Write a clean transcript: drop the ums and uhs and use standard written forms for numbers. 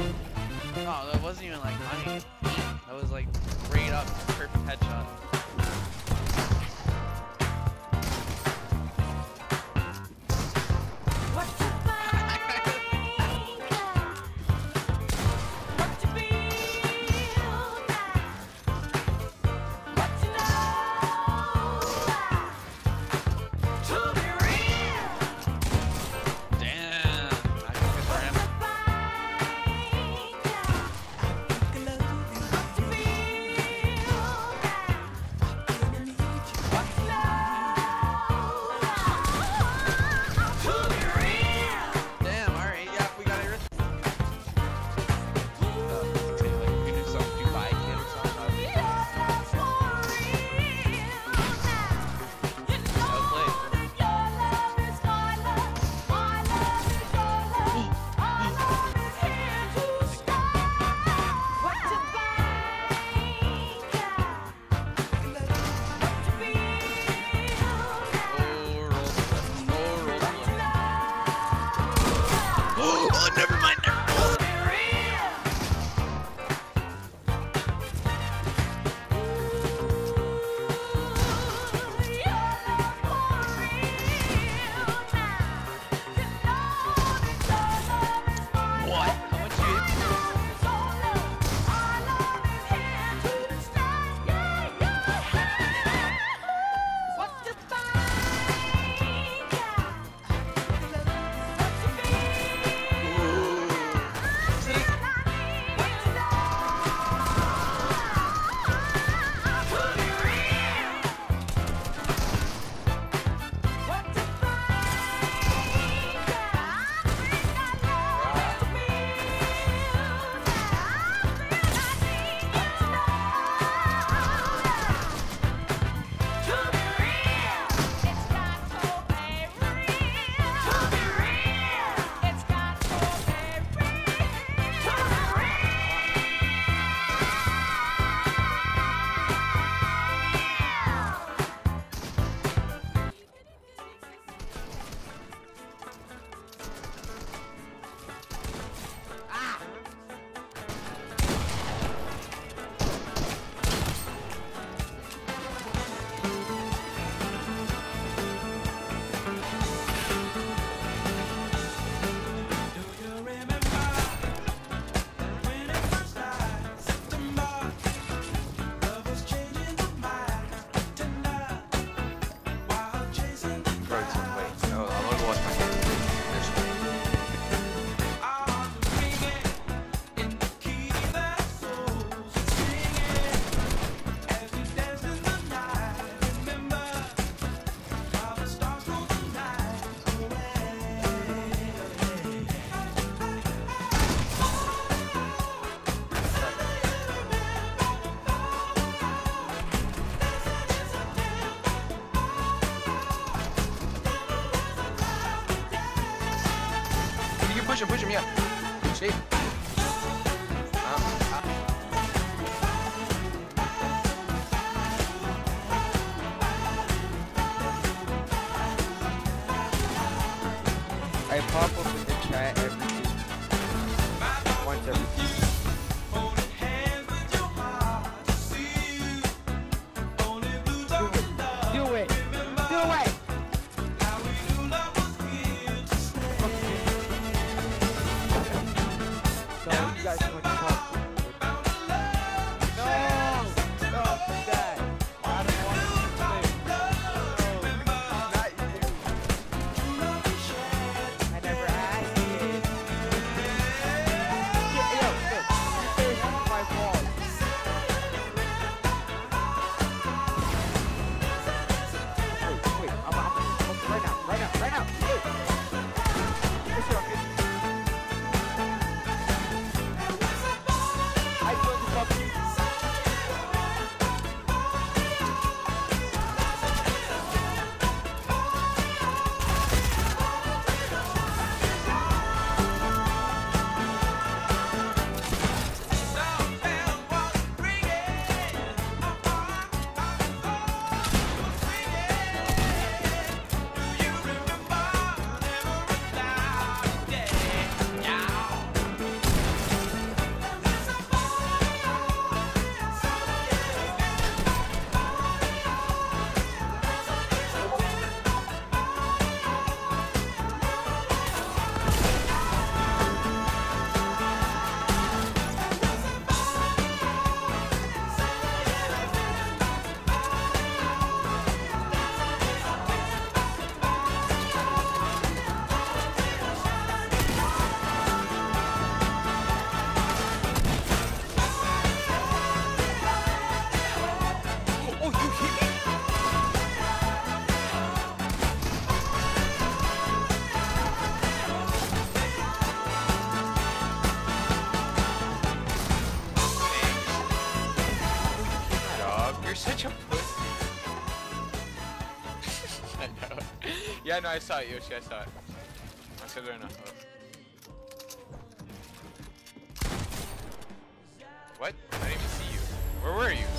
Oh, that wasn't even like my feet. That was like straight up perfect headshot. push him, yeah. See? I pop up in the chat once every Do it! Do it! So you guys want to talk? No! No, that. I don't want to play. No, not you. I never asked it. Yeah, yo, this is my fault. Wait, I'm right now. Wait. Listen, Yeah, no, I saw it, Yoshi. I saw it. I said there enough. What? I didn't even see you. Where were you?